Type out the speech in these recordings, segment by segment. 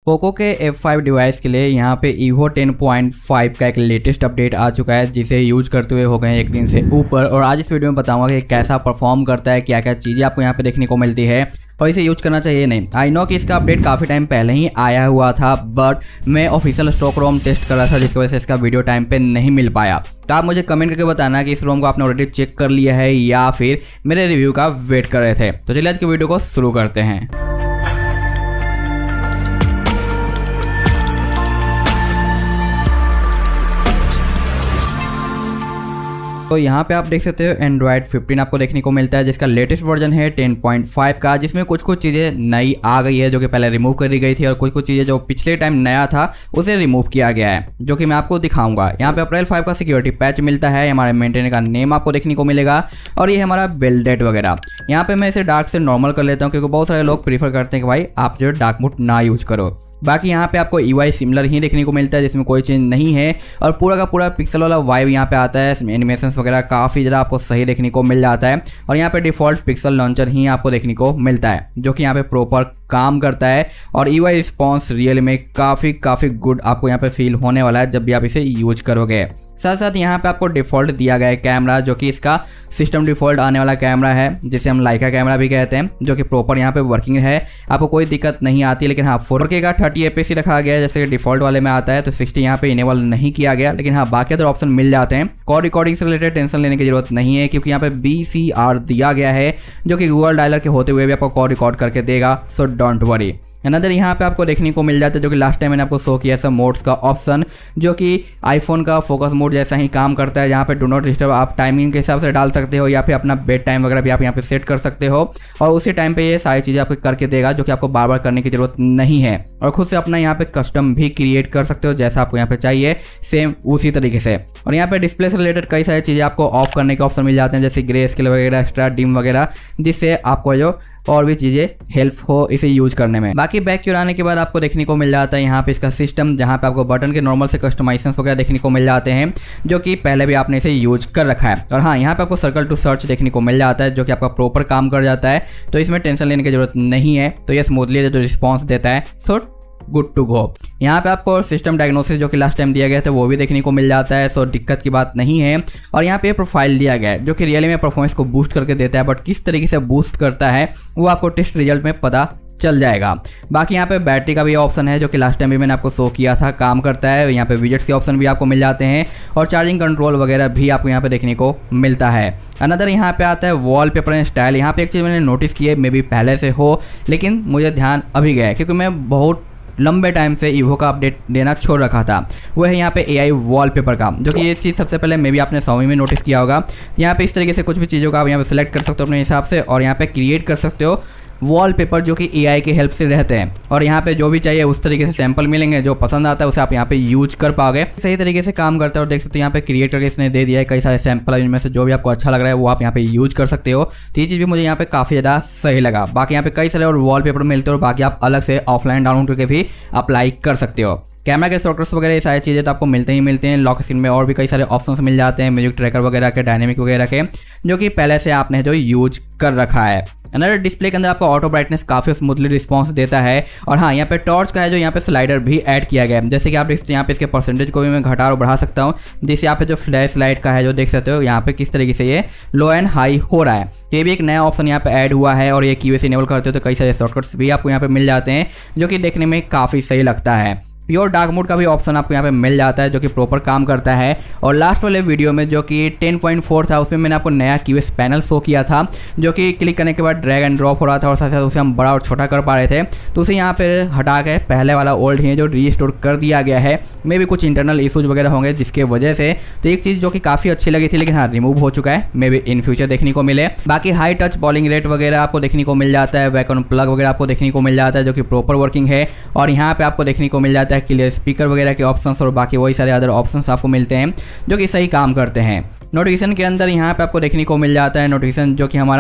Poco के F5 device के लिए यहाँ पे Evo 10.5 का एक लेटेस्ट अपडेट आ चुका है, जिसे यूज करते हुए हो गए एक दिन से ऊपर। और आज इस वीडियो में बताऊंगा कि कैसा परफॉर्म करता है, क्या क्या चीज़ें आपको यहाँ पे देखने को मिलती है और इसे यूज करना चाहिए नहीं। आई नो कि इसका अपडेट काफ़ी टाइम पहले ही आया हुआ था, बट मैं ऑफिशियल स्टॉक रोम टेस्ट कर रहा था, जिसकी वजह से इसका वीडियो टाइम पे नहीं मिल पाया। तो आप मुझे कमेंट करके बताना कि इस रोम को आपने ऑलरेडी चेक कर लिया है या फिर मेरे रिव्यू का वेट कर रहे थे। तो चलिए आज की वीडियो को शुरू करते हैं। तो यहाँ पे आप देख सकते हो Android 15 आपको देखने को मिलता है, जिसका लेटेस्ट वर्जन है 10.5 का, जिसमें कुछ चीज़ें नई आ गई है जो कि पहले रिमूव करी गई थी, और कुछ चीज़ें जो पिछले टाइम नया था उसे रिमूव किया गया है, जो कि मैं आपको दिखाऊंगा। यहाँ पे April 5 का सिक्योरिटी पैच मिलता है, हमारे मेंटेनर का नेम आपको देखने को मिलेगा और ये हमारा बिल्ड डेट वगैरह। यहाँ पे मैं इसे डार्क से नॉर्मल कर लेता हूँ, क्योंकि बहुत सारे लोग प्रीफर करते हैं कि भाई आप जो डार्क मोड ना यूज करो। बाकी यहाँ पे आपको EY सिमिलर ही देखने को मिलता है, जिसमें कोई चेंज नहीं है, और पूरा का पूरा पिक्सल वाला वाइब यहाँ पे आता है। एनिमेशंस वगैरह काफ़ी ज़्यादा आपको सही देखने को मिल जाता है, और यहाँ पे डिफ़ॉल्ट पिक्सल लॉन्चर ही आपको देखने को मिलता है, जो कि यहाँ पे प्रॉपर काम करता है। और EY रिस्पॉन्स रियल में काफ़ी गुड आपको यहाँ पे फील होने वाला है जब भी आप इसे यूज करोगे। साथ साथ यहाँ पे आपको डिफ़ॉल्ट दिया गया है कैमरा, जो कि इसका सिस्टम डिफ़ॉल्ट आने वाला कैमरा है, जिसे हम लाइका कैमरा भी कहते हैं, जो कि प्रॉपर यहाँ पे वर्किंग है, आपको कोई दिक्कत नहीं आती। लेकिन हाँ 4K का 30 APS रखा गया है, जैसे कि डिफ़ॉल्ट वाले में आता है, तो 60 यहाँ पे इनेबल नहीं किया गया। लेकिन हाँ बाकी अदर ऑप्शन मिल जाते हैं। कॉल रिकॉर्डिंग से रिलेटेड टेंशन लेने की जरूरत नहीं है, क्योंकि यहाँ पे BCR दिया गया है, जो कि गूगल डायलर के होते हुए भी आपको कॉल रिकॉर्ड करके देगा, सो डोंट वरी। अनदर यहाँ पे आपको देखने को मिल जाता है, जो कि लास्ट टाइम मैंने आपको शो किया था, मोड्स का ऑप्शन, जो कि आईफोन का फोकस मोड जैसा ही काम करता है। यहाँ पे डू नॉट डिस्टर्ब आप टाइमिंग के हिसाब से डाल सकते हो, या फिर अपना बेड टाइम वगैरह भी आप यहाँ पे सेट कर सकते हो, और उसी टाइम पे ये सारी चीज़ें आपको करके देगा, जो कि आपको बार बार करने की जरूरत नहीं है। और खुद से अपना यहाँ पे कस्टम भी क्रिएट कर सकते हो, जैसा आपको यहाँ पे चाहिए सेम उसी तरीके से। और यहाँ पे डिस्प्ले से रिलेटेड कई सारी चीज़ें आपको ऑफ करने के ऑप्शन मिल जाते हैं, जैसे ग्रे स्केल वगैरह, एक्स्ट्रा डिम वगैरह, जिससे आपको जो और भी चीज़ें हेल्प हो इसे यूज करने में। बाकी बैक की ओर आने के बाद आपको देखने को मिल जाता है यहाँ पे इसका सिस्टम, जहाँ पे आपको बटन के नॉर्मल से कस्टमाइजेशन वगैरह देखने को मिल जाते हैं, जो कि पहले भी आपने इसे यूज कर रखा है। और हाँ यहाँ पे आपको सर्कल टू सर्च देखने को मिल जाता है, जो कि आपका प्रॉपर काम कर जाता है, तो इसमें टेंशन लेने की जरूरत नहीं है। तो ये स्मूथली जो रिस्पॉन्स देता है, सो गुड टू गो। यहाँ पे आपको सिस्टम डायग्नोसिस जो कि लास्ट टाइम दिया गया था वो भी देखने को मिल जाता है, सो दिक्कत की बात नहीं है। और यहाँ पे प्रोफाइल दिया गया है, जो कि रियली में परफॉर्मेंस को बूस्ट करके देता है, बट किस तरीके से बूस्ट करता है वो आपको टेस्ट रिजल्ट में पता चल जाएगा। बाकी यहाँ पे बैटरी का भी ऑप्शन है, जो कि लास्ट टाइम भी मैंने आपको शो किया था, काम करता है। यहाँ पे विजेट्स के ऑप्शन भी आपको मिल जाते हैं, और चार्जिंग कंट्रोल वगैरह भी आपको यहाँ पे देखने को मिलता है। अनदर यहाँ पे आता है वॉलपेपर एंड स्टाइल। यहाँ पे एक चीज़ मैंने नोटिस की है, मे बी पहले से हो, लेकिन मुझे ध्यान अभी गया है, क्योंकि मैं बहुत लंबे टाइम से ईवो का अपडेट देना छोड़ रखा था। वो है यहाँ पे AI वॉलपेपर का, जो कि ये चीज़ सबसे पहले मे भी आपने Xiaomi में नोटिस किया होगा। यहाँ पे इस तरीके से कुछ भी चीज़ों का आप यहाँ पे सिलेक्ट कर सकते हो अपने हिसाब से, और यहाँ पे क्रिएट कर सकते हो वॉलपेपर, जो कि AI की हेल्प से रहते हैं। और यहाँ पे जो भी चाहिए उस तरीके से सैंपल मिलेंगे, जो पसंद आता है उसे आप यहाँ पे यूज कर पाओगे। सही तरीके से काम करता है, और देख सकते हो यहाँ पे क्रिएट करके इसने दे दिया है कई सारे सैंपल, इनमें से जो भी आपको अच्छा लग रहा है वो आप यहाँ पे यूज कर सकते हो। तो ये चीज़ भी मुझे यहाँ पे काफ़ी ज़्यादा सही लगा। बाकी यहाँ पे कई सारे और वॉलपेपर मिलते हैं, और बाकी आप अलग से ऑफलाइन डाउनलोड करके भी अप्लाई कर सकते हो। कैमरा के शॉर्टकट्स वगैरह ये सारी चीज़ें तो आपको मिलते हैं। लॉक स्क्रीन में और भी कई सारे ऑप्शंस मिल जाते हैं, म्यूजिक ट्रैकर वगैरह के, डायनेमिक वगैरह के, जो कि पहले से आपने जो यूज कर रखा है। अनदर डिस्प्ले के अंदर आपको ऑटो ब्राइटनेस काफ़ी स्मूथली रिस्पॉन्स देता है। और हाँ यहाँ पे टॉर्च का है, जो यहाँ पे स्लाइडर भी ऐड किया गया है, जैसे कि आप देख सकते हो यहाँ पे इसके परसेंटेज को भी मैं घटा और बढ़ा सकता हूँ। जैसे यहाँ पे जो फ्लैश लाइट का है, जो देख सकते हो यहाँ पे किस तरीके से ये लो एंड हाई हो रहा है, ये भी एक नया ऑप्शन यहाँ पे ऐड हुआ है। और ये QA से इनेबल करते हो तो कई सारे शॉर्टकट्स भी आपको यहाँ पे मिल जाते हैं, जो कि देखने में काफ़ी सही लगता है। प्योर डार्क मोड का भी ऑप्शन आपको यहाँ पे मिल जाता है, जो कि प्रॉपर काम करता है। और लास्ट वाले वीडियो में जो कि 10.4 था, उसमें मैंने आपको नया QS पैनल शो किया था, जो कि क्लिक करने के बाद ड्रैग एंड ड्रॉप हो रहा था, और साथ साथ उसे हम बड़ा और छोटा कर पा रहे थे। तो उसे यहाँ पे हटा के पहले वाला ओल्ड ही जो रीस्टोर कर दिया गया है। मे भी कुछ इंटरनल इशूज वगैरह होंगे जिसके वजह से, तो एक चीज़ जो कि काफ़ी अच्छी लगी थी, लेकिन हाँ रिमूव हो चुका है, मे बी इन फ्यूचर देखने को मिले। बाकी हाई टच बॉलिंग रेट वगैरह आपको देखने को मिल जाता है, वैक्यूम प्लग वगैरह आपको देखने को मिल जाता है, जो कि प्रॉपर वर्किंग है। और यहाँ पे आपको देखने को मिल जाता है क्लियर स्पीकर वगैरह के ऑप्शंस, और बाकी वही सारे अदर ऑप्शंस आपको मिलते हैं, जो कि सही काम करते हैं। नोटिफिकेशन के अंदर यहाँ पे आपको देखने को मिल जाता है नोटिफिकेशन, जो कि हमारा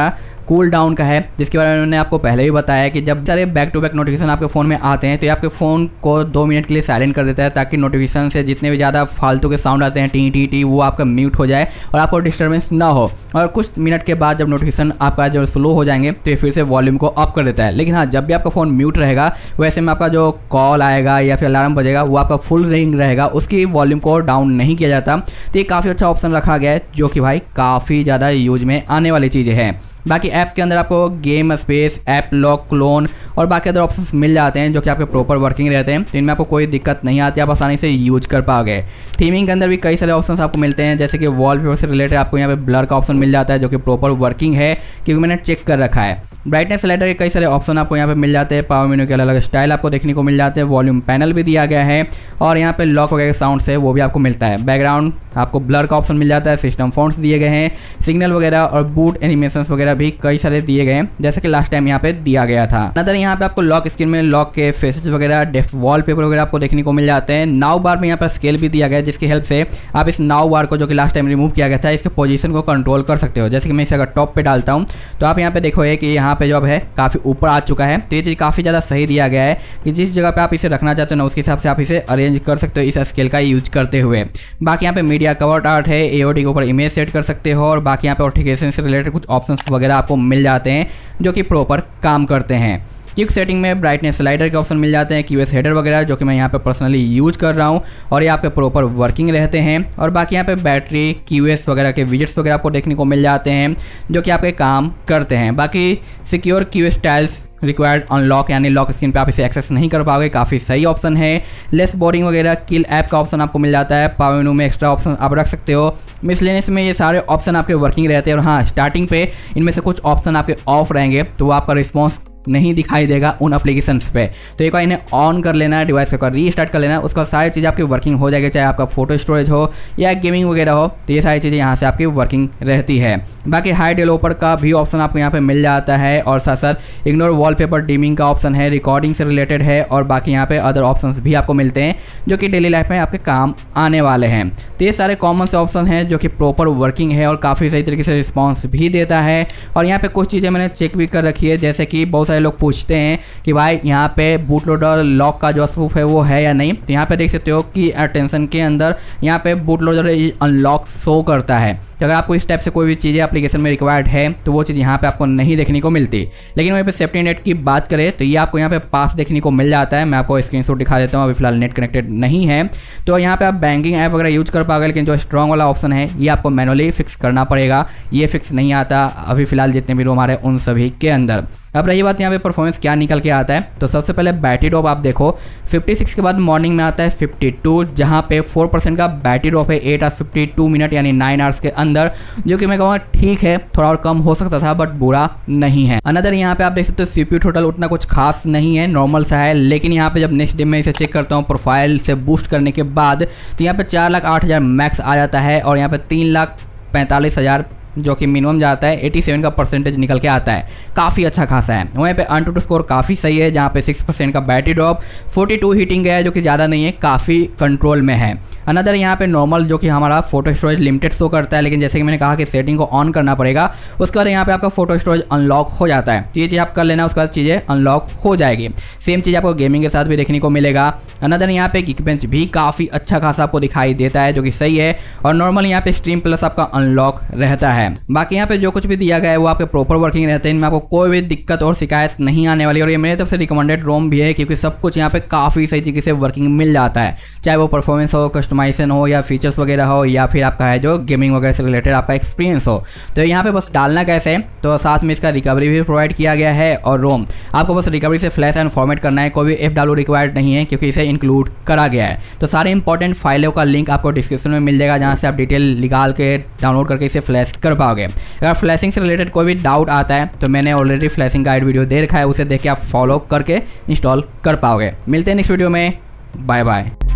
कूल डाउन का है, जिसके बारे में मैंने आपको पहले भी बताया कि जब सारे बैक टू बैक नोटिफिकेशन आपके फ़ोन में आते हैं तो ये आपके फ़ोन को 2 मिनट के लिए साइलेंट कर देता है, ताकि नोटिफिकेशन से जितने भी ज़्यादा फालतू के साउंड आते हैं टी टी टी वो आपका म्यूट हो जाए और आपको डिस्टर्बेंस ना हो। और कुछ मिनट के बाद जब नोटिफिकेशन आपका जो स्लो हो जाएंगे तो ये फिर से वॉल्यूम को अप कर देता है। लेकिन हाँ, जब भी आपका फ़ोन म्यूट रहेगा वैसे में आपका जो कॉल आएगा या फिर अलार्म बजेगा वो आपका फुल रिंग रहेगा, उसकी वॉल्यूम को डाउन नहीं किया जाता। तो ये काफ़ी अच्छा ऑप्शन रखा गया है जो कि भाई काफ़ी ज़्यादा यूज में आने वाली चीज़ें हैं। बाकी ऐप्स के अंदर आपको game space, app lock, clone और बाकी अदर ऑप्शंस मिल जाते हैं जो कि आपके प्रॉपर वर्किंग रहते हैं, तो इनमें आपको कोई दिक्कत नहीं आती, आप आसानी से यूज कर पाओगे। थीमिंग के अंदर भी कई सारे ऑप्शंस आपको मिलते हैं, जैसे कि वॉलपेपर से रिलेटेड आपको यहाँ पे ब्लर का ऑप्शन मिल जाता है जो कि प्रॉपर वर्किंग है क्योंकि मैंने चेक कर रखा है। ब्राइटनेस स्लाइडर के कई सारे ऑप्शन आपको यहाँ पे मिल जाते हैं, पावर मेन्यू के अलग अलग स्टाइल आपको देखने को मिल जाते हैं, वॉल्यूम पैनल भी दिया गया है और यहाँ पे लॉक वगैरह साउंड से वो भी आपको मिलता है। बैकग्राउंड आपको ब्लर का ऑप्शन मिल जाता है, सिस्टम फॉन्ट्स दिए गए हैं, सिग्नल वगैरह और बूट एनिमेशंस वगैरह भी कई सारे दिए गए हैं जैसे कि लास्ट टाइम यहाँ पे दिया गया था। अदर यहाँ पे आपको लॉक स्क्रीन में लॉक के फेसेस वगैरह, डेस्क वॉलपेपर वगैरह आपको देखने को मिल जाते हैं। नाउ बार में यहाँ पे स्केल भी दिया गया है जिसकी हेल्प से आप इस नाउ बार को जो कि लास्ट टाइम रिमूव किया गया था इसके पोजीशन को कंट्रोल कर सकते हो। जैसे कि मैं इसे अगर टॉप पे डालता हूँ तो आप यहाँ पे देखोगे कि यहाँ पे जो है काफी ऊपर आ चुका है, तो ये चीज़ काफ़ी ज़्यादा सही दिया गया है कि जिस जगह पे आप इसे रखना चाहते हो ना उसके हिसाब से आप इसे अरेंज कर सकते हो इस स्केल का यूज करते हुए। बाकी यहाँ पे मीडिया कवर आर्ट है, एओडी के ऊपर इमेज सेट कर सकते हो और बाकी यहाँ पे नोटिफिकेशन से रिलेटेड कुछ ऑप्शंस वगैरह आपको मिल जाते हैं जो कि प्रॉपर काम करते हैं। क्विक सेटिंग में ब्राइटनेस स्लाइडर के ऑप्शन मिल जाते हैं, क्यूएस हेडर वगैरह जो कि मैं यहाँ पे पर्सनली यूज कर रहा हूँ और ये आपके प्रॉपर वर्किंग रहते हैं। और बाकी यहाँ पे बैटरी, क्यूएस वगैरह के विजेट्स वगैरह आपको देखने को मिल जाते हैं जो कि आपके काम करते हैं। बाकी secure QS styles required unlock यानी लॉक स्क्रीन पे आप इसे एक्सेस नहीं कर पाओगे, काफ़ी सही ऑप्शन है। लेस बोरिंग वगैरह किल ऐप का ऑप्शन आपको मिल जाता है, पावर मेनू में एक्स्ट्रा ऑप्शन आप रख सकते हो। मिसलेनियस में ये सारे ऑप्शन आपके वर्किंग रहते हैं और हाँ, स्टार्टिंग पे इनमें से कुछ ऑप्शन आपके ऑफ रहेंगे तो वो आपका रिस्पॉन्स नहीं दिखाई देगा उन एप्लीकेशंस पे, तो एक बार इन्हें ऑन कर लेना है, डिवाइस को रीस्टार्ट कर लेना है, उसका सारी चीज़ आपकी वर्किंग हो जाएगी, चाहे आपका फोटो स्टोरेज हो या गेमिंग वगैरह हो, तो ये सारी चीज़ें यहाँ से आपकी वर्किंग रहती है। बाकी हाई डेवलपर का भी ऑप्शन आपको यहाँ पे मिल जाता है और साथ साथ इग्नोर वॉलपेपर डिमिंग का ऑप्शन है, रिकॉर्डिंग से रिलेटेड है और बाकी यहाँ पे अदर ऑप्शन भी आपको मिलते हैं जो कि डेली लाइफ में आपके काम आने वाले हैं। तो ये सारे कॉमन से ऑप्शन हैं जो कि प्रॉपर वर्किंग है और काफ़ी सही तरीके से रिस्पॉन्स भी देता है। और यहाँ पे कुछ चीज़ें मैंने चेक भी कर रखी है, जैसे कि बहुत सारे लोग पूछते हैं कि भाई यहाँ पे बूट लोडर लॉक का जो स्पूफ है वो है या नहीं, तो यहाँ पे देख सकते हो कि अटेंशन के अंदर यहाँ पे बूट लोडर अनलॉक शो करता है। तो अगर आपको इस टाइप से कोई भी चीज़ें एप्लीकेशन में रिक्वायर्ड है तो वो चीज़ यहाँ पे आपको नहीं देखने को मिलती। लेकिन वहीं पे सेफ्टी नेट की बात करें तो ये आपको यहाँ पे पास देखने को मिल जाता है। मैं आपको स्क्रीनशॉट दिखा देता हूँ, अभी फिलहाल नेट कनेक्टेड नहीं है तो यहाँ पे आप बैंकिंग ऐप वगैरह यूज कर पाओगे, लेकिन जो स्ट्रॉन्ग वाला ऑप्शन है ये आपको मैनुअली फिक्स करना पड़ेगा, ये फिक्स नहीं आता अभी फिलहाल जितने भी रूम आ रहे हैं उन सभी के अंदर। अब रही बात यहाँ पे परफॉर्मेंस क्या निकल के आता है, तो सबसे पहले बैटरी ड्रॉप आप देखो 56 के बाद मॉर्निंग में आता है 52, जहाँ पे 4% का बैटरी ड्रॉप है 8 आवर्स 52 मिनट यानी 9 आवर्स के अंदर, जो कि मैं कहूँगा ठीक है, थोड़ा और कम हो सकता था बट बुरा नहीं है। अनदर यहाँ पे आप देख सकते हो CPU टोटल उतना कुछ खास नहीं है, नॉर्मल सा है, लेकिन यहाँ पे जब नेक्स्ट डे में इसे चेक करता हूँ प्रोफाइल से बूस्ट करने के बाद तो यहाँ पे 4,08,000 मैक्स आ जाता है और यहाँ पे 3,45,000 जो कि मिनिमम जाता है 87 का परसेंटेज निकल के आता है, काफ़ी अच्छा खासा है। वहीं पे AnTuTu स्कोर काफ़ी सही है, जहाँ पे 6% का बैटरी ड्रॉप, 42 हीटिंग है जो कि ज़्यादा नहीं है, काफ़ी कंट्रोल में है। अनदर यहाँ पे नॉर्मल जो कि हमारा फोटो स्टोरेज लिमिटेड शो करता है, लेकिन जैसे कि मैंने कहा कि सेटिंग को ऑन करना पड़ेगा, उसके बाद यहाँ पे आपका फोटो स्टोरेज अनलॉक हो जाता है, तो ये चीज़ आप कर लेना, उसके बाद चीज़ें अनलॉक हो जाएगी। सेम चीज़ आपको गेमिंग के साथ भी देखने को मिलेगा। अनदर यहाँ पे Geekbench भी काफ़ी अच्छा खासा आपको दिखाई देता है जो कि सही है और नॉर्मल यहाँ पे स्ट्रीम प्लस आपका अनलॉक रहता है। बाकी यहाँ पे जो कुछ भी दिया गया है वो आपके प्रॉपर वर्किंग रहते हैं, इनमें आपको कोई भी दिक्कत और शिकायत नहीं आने वाली और ये मेरी तरफ से रिकमेंडेड रोम भी है क्योंकि सब कुछ यहाँ पे काफ़ी सही तरीके से वर्किंग मिल जाता है, चाहे वो परफॉर्मेंस हो, कस्टमाइजेशन हो या फीचर्स वगैरह हो या फिर आपका है जो गेमिंग वगैरह से रिलेटेड आपका एक्सपीरियंस हो। तो यहाँ पे बस डालना कैसे है, तो साथ में इसका रिकवरी भी प्रोवाइड किया गया है और रोम आपको बस रिकवरी से फ्लैश एंड फॉर्मेट करना है, कोई भी FW रिक्वायर्ड नहीं है क्योंकि इसे इंक्लूड करा गया है। तो सारे इंपॉर्टेंट फाइलों का लिंक आपको डिस्क्रिप्शन में मिल जाएगा, जहाँ से आप डिटेल निकाल के डाउनलोड करके इसे फ्लैश कर पाओगे। अगर फ्लैशिंग से रिलेटेड कोई भी डाउट आता है तो मैंने ऑलरेडी फ्लैशिंग गाइड वीडियो दे रखा है, उसे देख के आप फॉलो करके इंस्टॉल कर पाओगे। मिलते हैं नेक्स्ट वीडियो में, बाय बाय।